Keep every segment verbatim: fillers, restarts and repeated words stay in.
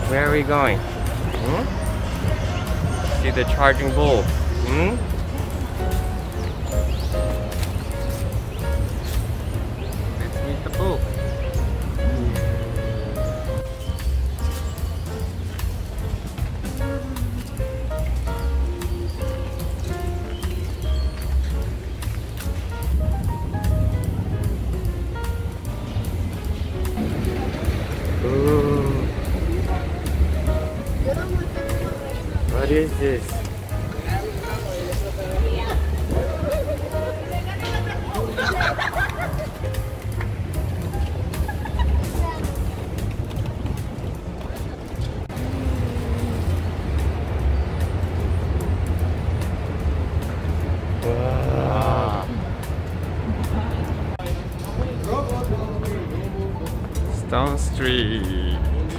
Where are we going? Hmm? See the charging bull. Hmm? Let's meet the bull. Ooh. What is this? Wow. Stone Street.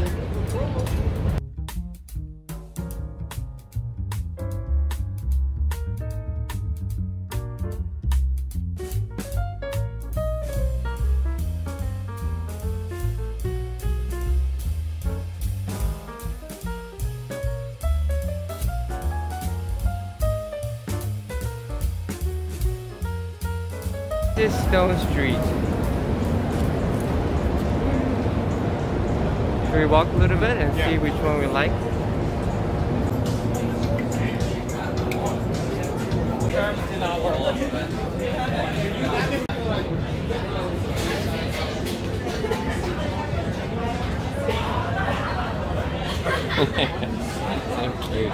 This Stone Street. Should we walk a little bit and yeah. see which one we like? So cute.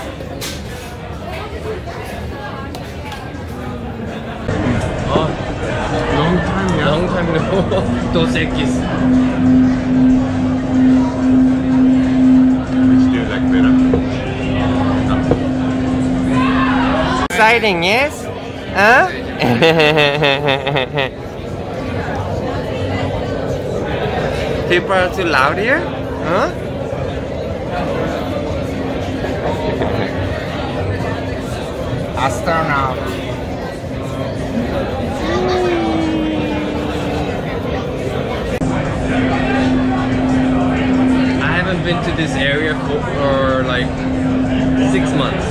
Oh, long time, yeah. Long time no. Dos X. Which do you like better? Exciting, yes? Huh? People are too loud here? Huh? Astronaut. I haven't been to this area for, for like six months.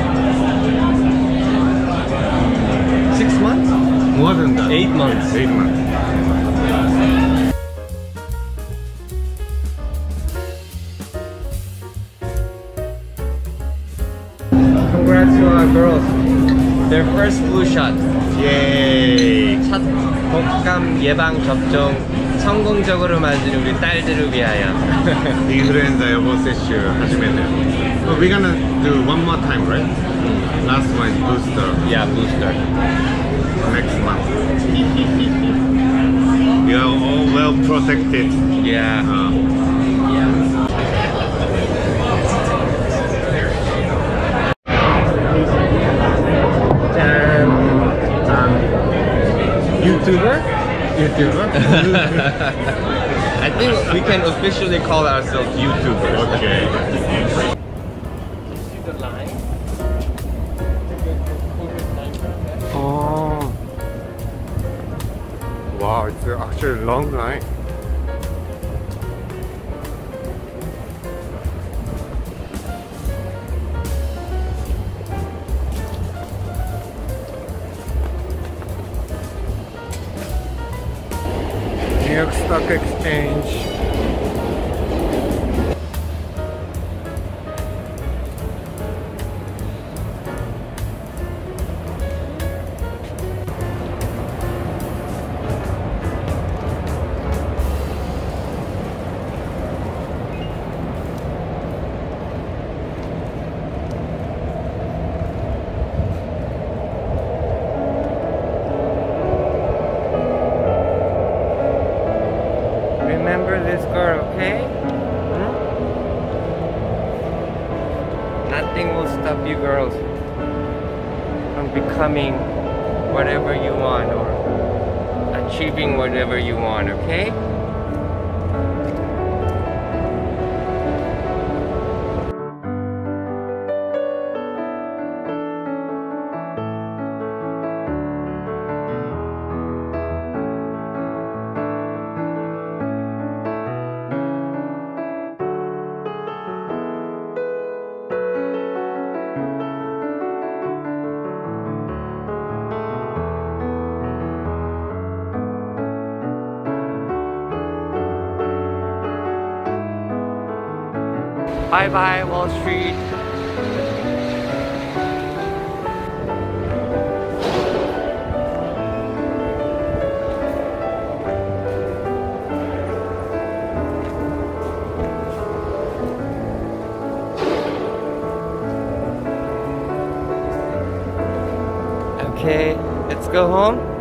Six months? More than that. Eight months. Eight months. Congrats to our girls. Their first flu shot. Yay! 첫 독감 예방 접종 성공적으로 만든 우리 딸들을 위하여. 인플루엔자予防接種始めて. But we're gonna do one more time, right? Last one is booster. Yeah, booster. Next month. You are all well protected. Yeah. Uh, Yeah. YouTuber? YouTuber? I think we can officially call ourselves YouTubers. Okay. See the line? Oh. Wow, it's actually a long line. New York Stock Exchange. Remember this girl, okay? Hmm? Nothing will stop you girls from becoming whatever you want or achieving whatever you want, okay? Bye bye, Wall Street. Okay, let's go home.